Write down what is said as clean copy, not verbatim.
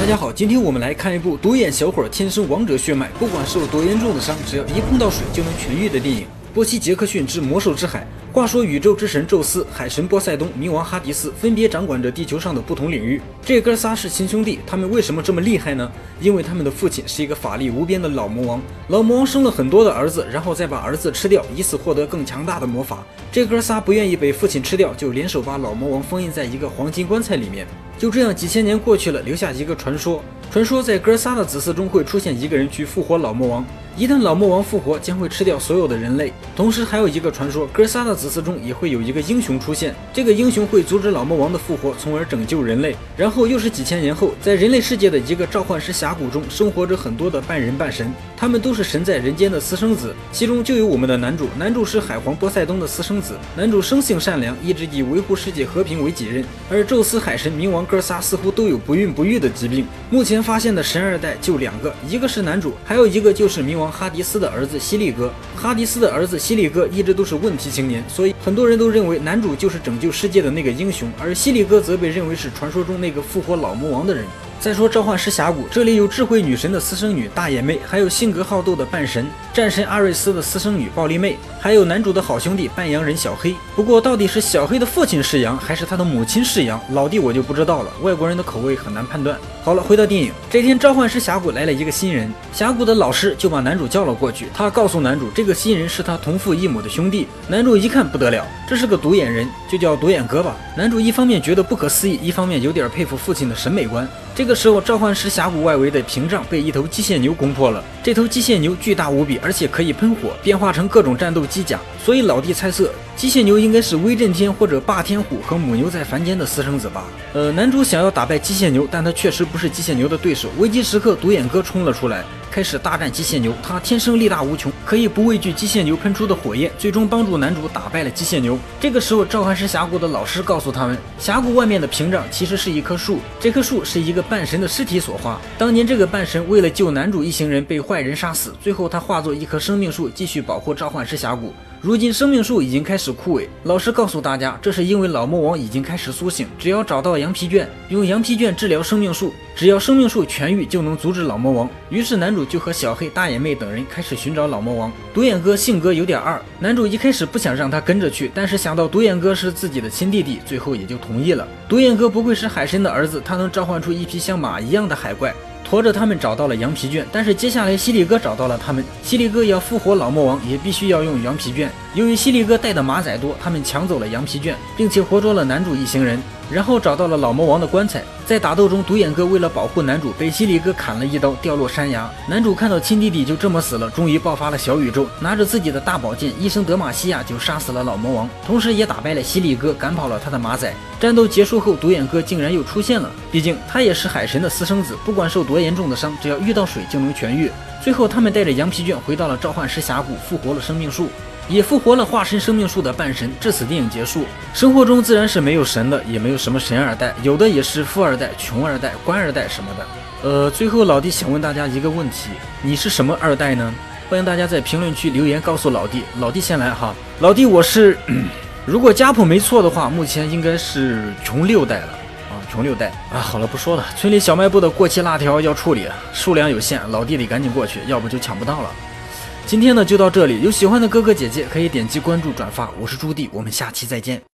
家好，今天我们来看一部独眼小伙天生王者血脉，不管受多严重的伤，只要一碰到水就能痊愈的电影《波西·杰克逊之魔兽之海》。话说，宇宙之神宙斯、海神波塞冬、冥王哈迪斯分别掌管着地球上的不同领域。这哥仨是亲兄弟，他们为什么这么厉害呢？因为他们的父亲是一个法力无边的老魔王。老魔王生了很多的儿子，然后再把儿子吃掉，以此获得更强大的魔法。这哥仨不愿意被父亲吃掉，就联手把老魔王封印在一个黄金棺材里面。就这样，几千年过去了，留下一个传说。传说在哥仨的子嗣中会出现一个人去复活老魔王，一旦老魔王复活，将会吃掉所有的人类。同时还有一个传说，哥仨的子嗣中也会有一个英雄出现，这个英雄会阻止老魔王的复活，从而拯救人类。然后又是几千年后，在人类世界的一个召唤师峡谷中，生活着很多的半人半神，他们都是神在人间的私生子，其中就有我们的男主。男主是海皇波塞冬的私生子，男主生性善良，一直以维护世界和平为己任。而宙斯、海神、冥王哥仨似乎都有不孕不育的疾病。目前发现的神二代就2个，一个是男主，还有一个就是冥王哈迪斯的儿子西利哥。哈迪斯的儿子西利哥一直都是问题青年，所以很多人都认为男主就是拯救世界的那个英雄，而西利哥则被认为是传说中那个复活老魔王的人。再说召唤师峡谷，这里有智慧女神的私生女大眼妹，还有性格好斗的半神战神阿瑞斯的私生女暴力妹，还有男主的好兄弟半羊人小黑。不过到底是小黑的父亲是羊，还是他的母亲是羊，老弟我就不知道了，外国人的口味很难判断。好了，回到电影，这天召唤师峡谷来了一个新人，峡谷的老师就把男主叫了过去，他告诉男主这个新人是他同父异母的兄弟。男主一看不得了，这是个独眼人，就叫独眼哥吧。男主一方面觉得不可思议，一方面有点佩服父亲的审美观。这个时候，召唤师峡谷外围的屏障被一头机械牛攻破了。这头机械牛巨大无比，而且可以喷火，变化成各种战斗机甲。所以老弟猜测，机械牛应该是威震天或者霸天虎和母牛在凡间的私生子吧。男主想要打败机械牛，但他确实不是机械牛的对手。危机时刻，独眼哥冲了出来，开始大战机械牛。他天生力大无穷，可以不畏惧机械牛喷出的火焰，最终帮助男主打败了机械牛。这个时候，召唤师峡谷的老师告诉他们，峡谷外面的屏障其实是一棵树，这棵树是一个半神的尸体所化。当年这个半神为了救男主一行人被坏人杀死，最后他化作一棵生命树，继续保护召唤师峡谷。如今生命树已经开始枯萎，老师告诉大家，这是因为老魔王已经开始苏醒，只要找到羊皮卷，用羊皮卷治疗生命树，只要生命树痊愈，就能阻止老魔王。于是男主就和小黑、大眼妹等人开始寻找老魔王。独眼哥性格有点二，男主一开始不想让他跟着去，但是想到独眼哥是自己的亲弟弟，最后也就同意了。独眼哥不愧是海神的儿子，他能召唤出一匹像马一样的海怪，驮着他们找到了羊皮卷。但是接下来西利哥找到了他们，西利哥要复活老魔王，也必须要用羊皮卷。由于西利哥带的马仔多，他们抢走了羊皮卷，并且活捉了男主一行人，然后找到了老魔王的棺材。在打斗中，独眼哥为了保护男主，被西利哥砍了一刀，掉落山崖。男主看到亲弟弟就这么死了，终于爆发了小宇宙，拿着自己的大宝剑一声德玛西亚就杀死了老魔王，同时也打败了西利哥，赶跑了他的马仔。战斗结束后，独眼哥竟然又出现了，毕竟他也是海神的私生子，不管受多严重的伤，只要遇到水就能痊愈。最后他们带着羊皮卷回到了召唤师峡谷，复活了生命树，也复活了化身生命树的半神。至此电影结束。生活中自然是没有神的，也没有什么神二代，有的也是富二代、穷二代、官二代什么的。最后老弟想问大家一个问题，你是什么二代呢？欢迎大家在评论区留言告诉老弟。老弟先来哈，老弟我是如果家谱没错的话，目前应该是穷6代了啊，穷6代啊。好了，不说了，村里小卖部的过期辣条要处理，数量有限，老弟得赶紧过去，要不就抢不到了。今天呢就到这里，有喜欢的哥哥姐姐可以点击关注转发，我是朱棣，我们下期再见。